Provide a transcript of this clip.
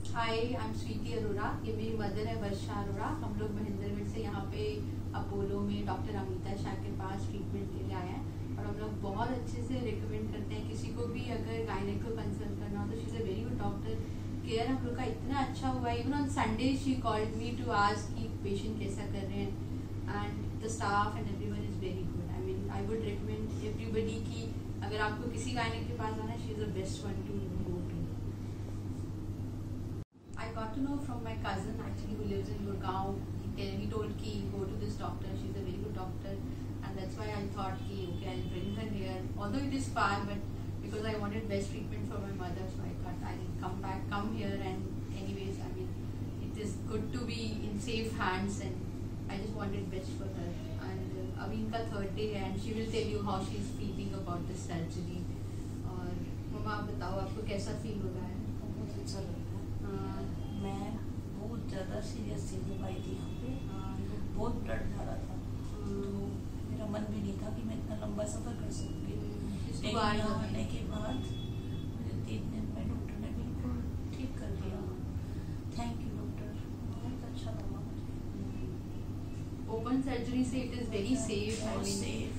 Hi, I am Sweety Arora. ये मेरी mother है वर्षा अरोड़ा। हम लोग महेंद्रगढ़ से यहाँ पे अपोलो में डॉक्टर अमिता शाह के पास ट्रीटमेंट के लिए आए हैं और हम लोग बहुत अच्छे से रिकमेंड करते हैं किसी को भी अगर गायनेक को कंसल्ट करना हो तो she is a very good doctor. Care हम लोग का इतना अच्छा हुआ है। Even on Sunday she called me to ask कि पेशेंट कैसा कर रहे हैं and the staff and everyone is very good. I mean I would recommend everybody की अगर आपको किसी गायनेक के पास आना, she is the best one to go to. I got to know from my cousin actually who lives in Gurgaon. He told ki go to this doctor. She's a very good doctor, and that's why I thought ki okay, I'll bring her here. Although it is far, but because I wanted best treatment for my mother, so I thought I'll come here. And anyways, I mean, it is good to be in safe hands, and I just wanted best for her. And abhi inka third day है, and she will tell you how she is feeling about this surgery. और मम्मा आप बताओ आपको कैसा feel हो रहा है? बहुत अच्छा लग रहा है। मैं बहुत ज़्यादा सीरियस थी जब आई थी यहाँ पे। बहुत ब्लड जा रहा था, तो मेरा मन भी नहीं था कि मैं इतना लंबा सफ़र कर सकूँगी। लेकिन यहाँ आने के बाद मुझे 3 दिन में डॉक्टर ने बिल्कुल ठीक कर दिया। थैंक यू डॉक्टर, बहुत अच्छा लगा मुझे। ओपन सर्जरी से इट इज़ वेरी सेफ। बहुत सेफ।